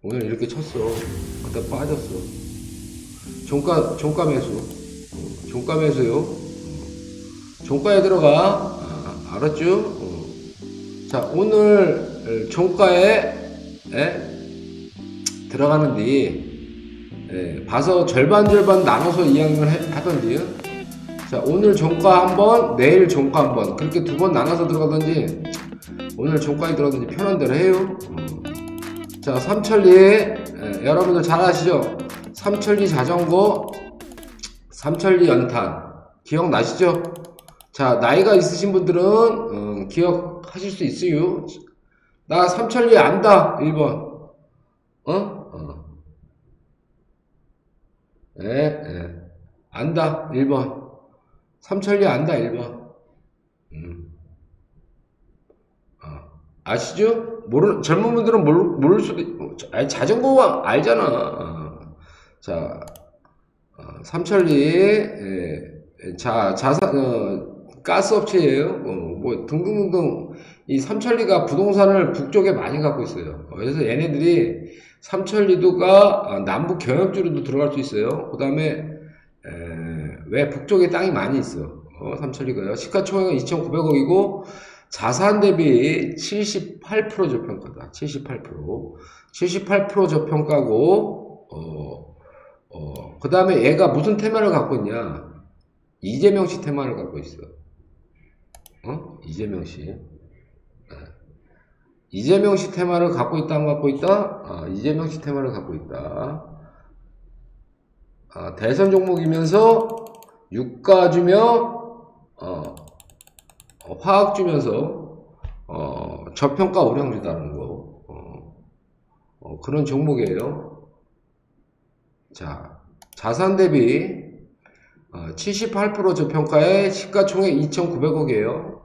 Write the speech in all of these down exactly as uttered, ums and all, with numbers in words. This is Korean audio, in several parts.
오늘 이렇게 쳤어. 갖다 빠졌어. 종가, 종가 매수. 어, 종가 매수요. 어, 종가에 들어가. 아, 알았죠? 어. 자, 오늘 종가에 에? 들어가는 뒤 에, 봐서 절반 절반 나눠서 이양을 하던지. 자, 오늘 종가 한번, 내일 종가 한번, 그렇게 두 번 나눠서 들어가든지, 오늘 종가에 들어가든지 편한 대로 해요. 어. 자, 삼천리, 에, 여러분들 잘 아시죠? 삼천리 자전거, 삼천리 연탄, 기억나시죠? 자, 나이가 있으신 분들은, 어, 기억하실 수 있어요. 나 삼천리 안다, 일 번. 어? 어. 예, 예. 안다, 일 번. 삼천리 안다, 일 번. 음. 어. 아시죠? 모르, 젊은 분들은 모를, 모를 수도, 있, 아니, 자전거 알잖아. 어. 자, 어, 삼천리, 예, 자, 자산, 어, 가스 업체예요. 어, 뭐, 등등등등. 이 삼천리가 부동산을 북쪽에 많이 갖고 있어요. 어, 그래서 얘네들이 삼천리도가 남북 경협지로도 들어갈 수 있어요. 그 다음에, 왜 북쪽에 땅이 많이 있어. 어, 삼천리가요. 시가총액은 이천구백억이고, 자산 대비 칠십팔 퍼센트 저평가다. 칠십팔 퍼센트. 칠십팔 퍼센트 저평가고, 어, 어, 그 다음에 얘가 무슨 테마를 갖고 있냐? 이재명 씨 테마를 갖고 있어. 어? 이재명 씨. 네. 이재명 씨 테마를 갖고 있다, 안 갖고 있다? 아, 이재명 씨 테마를 갖고 있다. 아, 대선 종목이면서 유가 주며, 어, 어, 화학 주면서, 어, 저평가 우량 주다는 거. 어, 어, 그런 종목이에요. 자, 자산 대비, 어, 칠십팔 퍼센트 저평가에 시가총액 이천구백억이에요.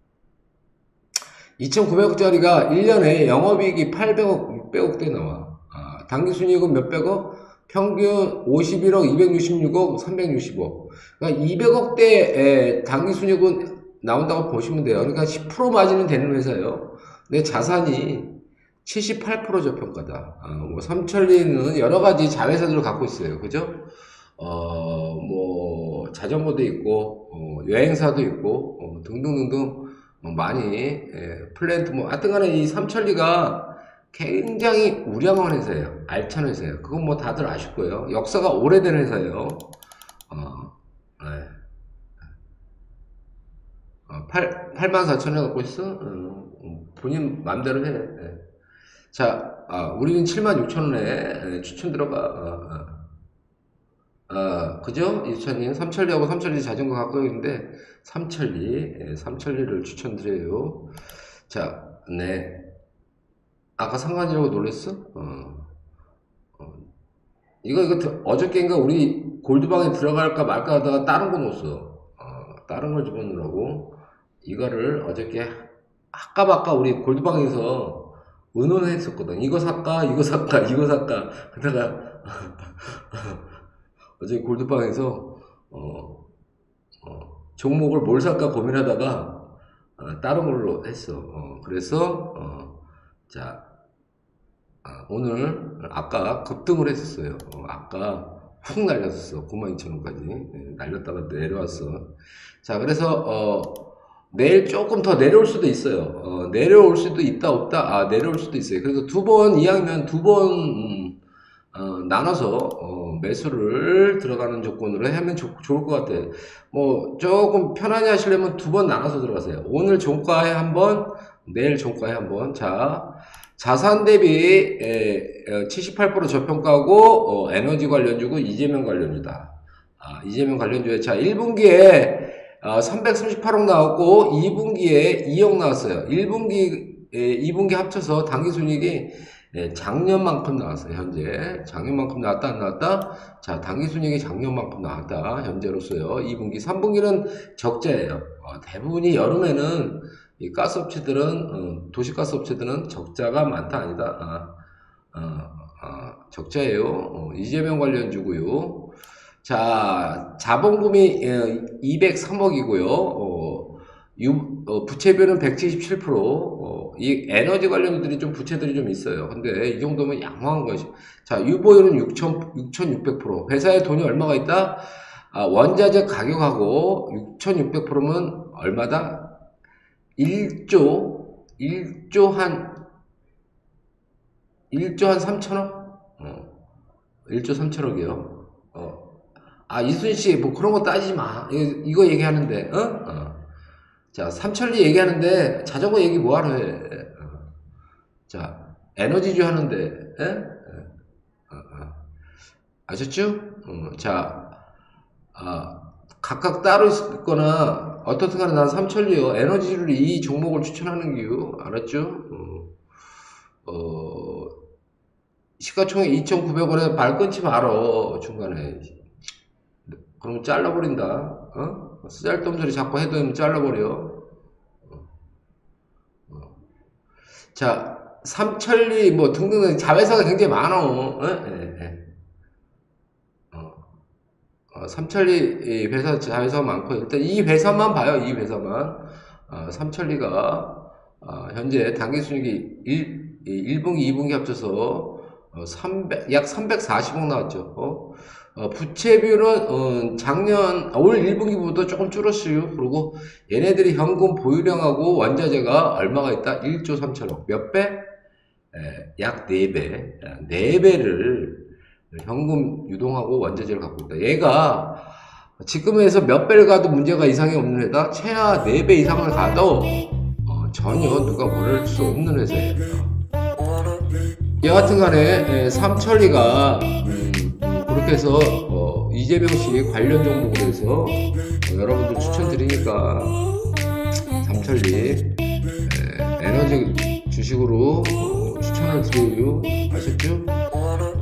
이천구백억짜리가 일 년에 영업이익이 팔백억, 육백억대 나와. 아, 당기순이익은 몇백억? 평균 오십일억, 이백육십육억, 삼백육십억. 그러니까 이백억대 당기순이익은 나온다고 보시면 돼요. 그러니까 십 퍼센트 마진은 되는 회사예요. 근데 자산이 칠십팔 퍼센트 저평가다. 아, 뭐 삼천리는 여러 가지 자회사들을 갖고 있어요. 그죠? 어, 뭐, 자전거도 있고, 어, 여행사도 있고, 어, 등등등등, 어, 많이, 예, 플랜트, 뭐, 하여튼 간에 이 삼천리가 굉장히 우량한 회사예요. 알찬 회사예요. 그건 뭐 다들 아실 거예요. 역사가 오래된 회사예요. 어, 예. 어, 팔, 팔만 사천에 갖고 있어? 어, 본인 맘대로 해. 예. 자, 아, 우리는 칠만 육천 원에 추천 들어가. 어, 어. 아, 그죠? 이천님, 삼천리하고 삼천리 자전거 갖고 있는데, 삼천리, 예, 삼천리를 추천드려요. 자, 네. 아까 상관이라고 놀랬어? 어, 어. 이거, 이거, 드- 어저께인가 우리 골드방에 들어갈까 말까 하다가 다른 거 넣었어. 어, 다른 걸 집어넣으라고. 이거를 어저께, 아까 아까 우리 골드방에서 의논했었거든. 이거 살까? 이거 살까? 이거 살까? 그러다가, 어제 골드방에서 어, 어, 종목을 뭘 살까 고민하다가 어, 다른 걸로 했어. 어, 그래서 어, 자 아, 오늘 아까 급등을 했었어요. 어, 아까 훅 날렸었어. 구만 이천 원까지 네, 날렸다가 내려왔어. 자, 그래서 어, 내일 조금 더 내려올 수도 있어요. 어, 내려올 수도 있다 없다. 아, 내려올 수도 있어요. 그래서 두 번 이왕이면 두번 음, 어, 나눠서 어, 매수를 들어가는 조건으로 하면 좋, 좋을 것 같아요. 뭐 조금 편안히 하시려면 두 번 나눠서 들어가세요. 오늘 종가에 한 번, 내일 종가에 한 번. 자, 자산 대비 에, 칠십팔 퍼센트 저평가고 어, 에너지 관련주고 이재명 관련주다. 아, 이재명 관련주에 자 일 분기에 어, 삼백삼십팔억 나왔고 이 분기에 이억 나왔어요. 일 분기 에, 이 분기 합쳐서 당기순이익이 예, 작년만큼 나왔어요. 현재 작년만큼 나왔다 안 나왔다? 자, 당기순이익이 작년만큼 나왔다. 현재로서요. 이 분기, 삼 분기는 적자예요. 어, 대부분이 여름에는 이 가스업체들은 어, 도시가스 업체들은 적자가 많다 아니다. 아, 아, 아, 적자예요. 어, 이재명 관련주고요. 자, 자본금이 이백삼억이고요. 어, 유, 어, 부채비율은 백칠십칠 퍼센트, 어, 이 에너지 관련들이 좀 부채들이 좀 있어요. 근데 이 정도면 양호한 것이. 자, 유보율은 육천육백 퍼센트. 회사에 돈이 얼마가 있다? 아, 원자재 가격하고 육천육백 퍼센트면 얼마다? 일조, 일조 한, 일조 한 삼천억? 어, 일조 삼천억이요. 어. 아, 이순씨, 뭐 그런 거 따지지 마. 이거, 이거 얘기하는데, 어? 어. 자, 삼천리 얘기하는데 자전거 얘기 뭐하러 해? 어. 자, 에너지주 하는데, 에? 어, 어. 아셨죠? 어, 자, 아, 각각 따로 있거나 어떻든 간에 난 삼천리요. 에너지주를 이 종목을 추천하는 이유 알았죠? 어, 어, 시가총액 이천구백 원에 발 끊지 말어 중간에. 그러면 잘라버린다. 어? 쓰잘데없는 소리 자꾸 해도 잘라버려. 자, 삼천리 뭐 등등 자회사가 굉장히 많어. 예, 예. 어, 어, 삼천리 회사 자회사가 많고 일단 이 회사만 봐요. 이 회사만. 어, 삼천리가 어, 현재 당기순이익이 일, 일 분기, 이 분기 합쳐서 어, 삼백, 약 삼백사십억 나왔죠. 어? 어, 부채 비율은 어, 작년 올 일 분기보다 조금 줄었어요. 그리고 얘네들이 현금 보유량하고 원자재가 얼마가 있다? 일조 삼천억. 몇 배? 에, 약 네 배. 네 배를 현금 유동하고 원자재를 갖고 있다. 얘가 지금에서 몇 배를 가도 문제가 이상이 없는 회사, 최하 네 배 이상을 가도 어, 전혀 누가 모를 수 없는 회사예요. 여하튼 간에 삼천리가 음, 그렇게 해서 어, 이재명 씨 관련 종목으로 해서 어, 여러분들 추천드리니까 삼천리 에, 에너지 주식으로 어, 추천을 드려요. 아셨죠?